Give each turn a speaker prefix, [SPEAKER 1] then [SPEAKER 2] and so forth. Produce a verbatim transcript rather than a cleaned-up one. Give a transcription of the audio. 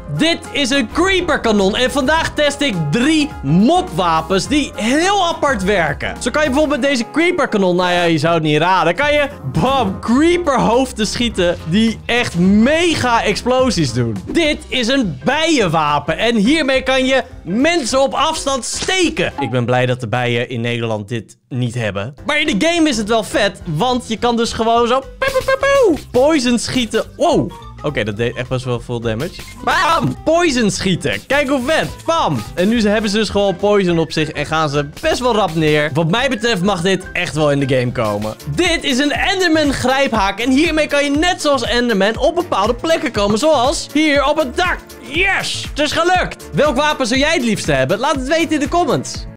[SPEAKER 1] Dit is een creeper kanon. En vandaag test ik drie mobwapens die heel apart werken. Zo kan je bijvoorbeeld met deze creeper kanon, nou ja, je zou het niet raden, kan je, bam, creeper hoofden schieten die echt mega explosies doen. Dit is een bijenwapen. En hiermee kan je mensen op afstand steken. Ik ben blij dat de bijen in Nederland dit niet hebben. Maar in de game is het wel vet, want je kan dus gewoon zo poison schieten. Wow. Oké, okay, dat deed echt best wel veel damage. Bam! Poison schieten. Kijk hoe vet. Bam! En nu hebben ze dus gewoon poison op zich en gaan ze best wel rap neer. Wat mij betreft mag dit echt wel in de game komen. Dit is een Enderman grijphaak. En hiermee kan je net zoals Enderman op bepaalde plekken komen. Zoals hier op het dak. Yes! Het is gelukt! Welk wapen zou jij het liefste hebben? Laat het weten in de comments.